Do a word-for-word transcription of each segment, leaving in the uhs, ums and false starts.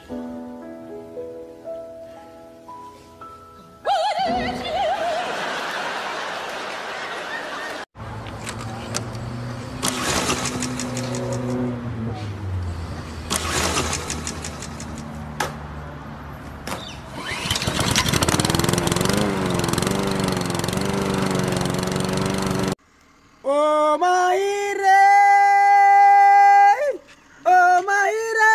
Oh my ire, oh my ire,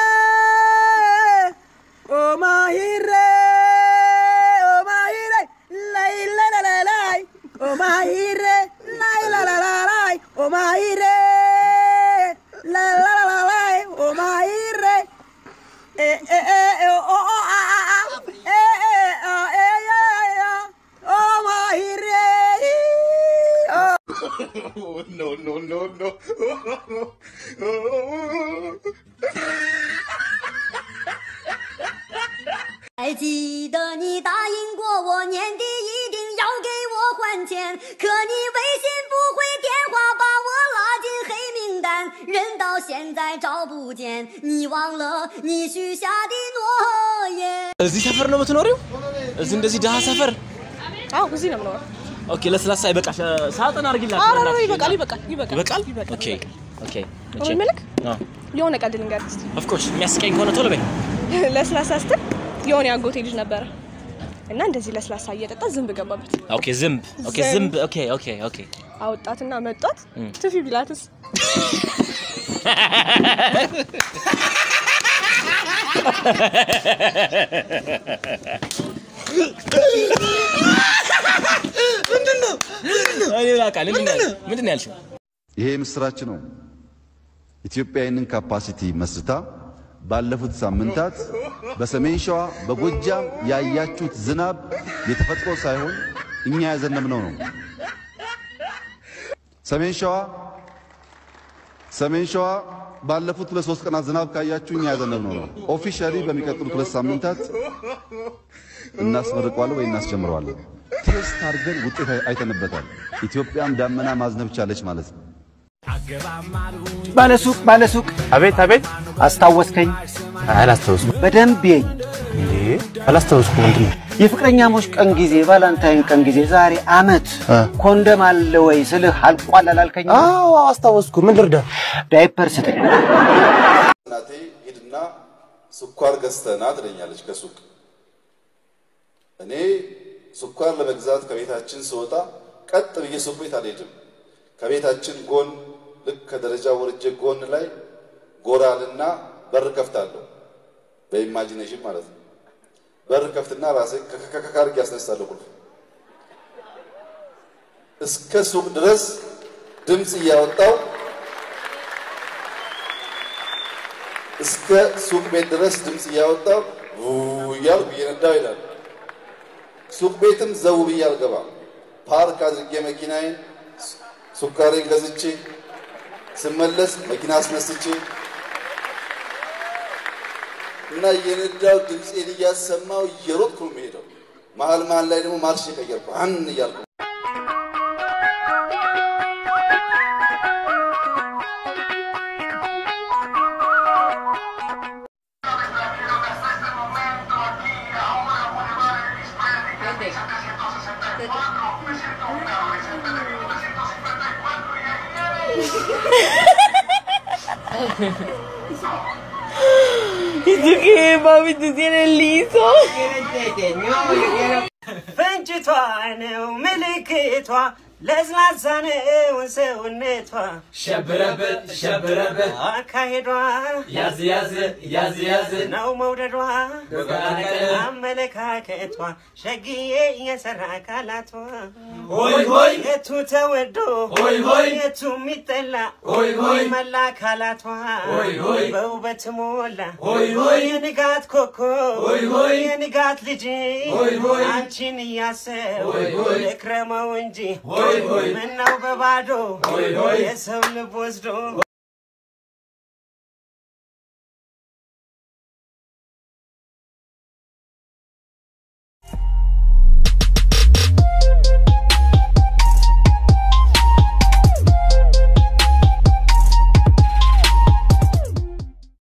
oh my ire, oh my ire, la la la la la, oh my ire, la la la la la, oh my ire, la la la la la, oh my ire, eh eh eh oh oh ah ah ah, eh eh ah eh yeah oh my ire. Oh, no, no, no, no. 还记得你答应过我年底一定要给我还钱，可你微信不回电话，把我拉进黑名单，人到现在找不见，你忘了你许下的诺言。 እዚህ ሰፈር ነው የምትኖሪው? እዚህ እንደዚህ ደሃ ሰፈር? አዎ እዚህ ነው የምኖረው። ኦኬ ለስላሳ ይበቃሽ ሳጥን አርግላት አረ አረ ይበቃል ይበቃል ይበቃል ይበቃል ኦኬ ኦኬ እሺ መልክ አዎ የሆነ ቀልድ ልንገርህ እስቲ ኦፍ ኮርስ የሚያስቀኝ ከሆነ ቶሎ በይ ለስላሳ ስትል የሆነ ያጎቴ ልጅ ነበር እና እንደዚህ ለስላሳ እየጠጣ ዝንብ ገባበት ኦኬ ዝንብ ኦኬ ዝንብ ኦኬ ኦኬ ኦኬ አወጣትና መጣት ትፊ ቢላትስ ምንድነው አይ ያቃል ምንድነው ምንድነው ያልሽው ይሄ ምስራች ነው ኢትዮጵያ ይህንን ካፓሲቲ መስርታ ባለፉት ሳምንታት በሰሜን ሸዋ በጎጃም ያያችሁት ዝናብ የተፈጥሮ ሳይሆን እኛ ያዘነብነው ነው ሰሜን ሸዋ ሰሜን ሸዋ ባለፉት ለሶስት ቀናት ዝናብ ካያችሁ እኛ ያዘነብነው ነው ኦፊሻሊ በሚቀጥሉት ሁለት ሳምንታት እናስመርቀዋለን ወይ እናስጀምረዋለን ቴስት አድርገን ውጤት አይተንበታል ኢትዮጵያም ዳመና ማዝነብ ቻለች ማለት ነው ባለሱቅ ባለሱቅ አቤት አቤት አስታወስከኝ አላስታወስኩም በደንብ ይኝ እንዴ አላስታወስኩም ምንድነው የፍቅረኛሞች ቀን ጊዜ ቫላንታይን ቀን ጊዜ ዛሬ አመት ኮንደም አለ ወይ ስልህ አልቋል አላልከኝ አዎ አስታወስኩ ምን ልርዳ ዳይፐር ስጠኝ እናቴ ሂድና ስኳር ገዝተና ትለኛለች ከሱቅ እኔ ስኳር ለመግዛት ከቤታችን ስወጣ ቀጥ ብዬ ሱቅ ቤት አልሄድም ከቤታችን ጎን ልክ ከደረጃ ወርጄ ጎን ላይ ጎራልና በር ከፍታለሁ በኢማጂኔሽን ማለት ነው በር ከፍትና ራሴ ከከከካርግ ያስነሳለሁ እስከ ሱቅ ድረስ ድምጽ ያወጣው እስከ ሱቅ ቤት ድረስ ድምጽ ያወጣው ያልኩ የነዳው ይላል ሱቅ ቤትም ዘው ብዬ አልገባም ፓርክ አድርጌ መኪናዬን ሱካሬን ገዝቼ ስመለስ መኪና አስነስቼ እና የነዳው ድምጽን እያሰማው እየሮጥኩ ነው የምሄደው መሃል መሃል ላይ ደግሞ ማርሽ ቀየርኩ አን እያልኩ ¿Y tú qué, papi? ¿Tú tienes liso? ለዝላዛነው ሰውነቷ ሸብረበት ሸብረበት አካሄዷ ያዝ ያዝ ያዝ ያዝ ነው መውደዷ በጋቀለ አመለካከቷ ሸግዬ የሰራ ካላቷ ሆይ ሆይ የቱ ተወዶ ሆይ ሆይ የቱ ሚጠላ ሆይ ሆይ መላ ካላቷ ሆይ ሆይ በውበት ሞላ ሆይ ሆይ የንጋት ኮኮ ሆይ ሆይ የንጋት ልጅ ሆይ ሆይ አንቺን ያሰው ሆይ ሆይ ለክረመው እንጂ ሆይ ሆይ ምነው በባዶ ሆይ ሆይ የሰው ልብ ወስዶ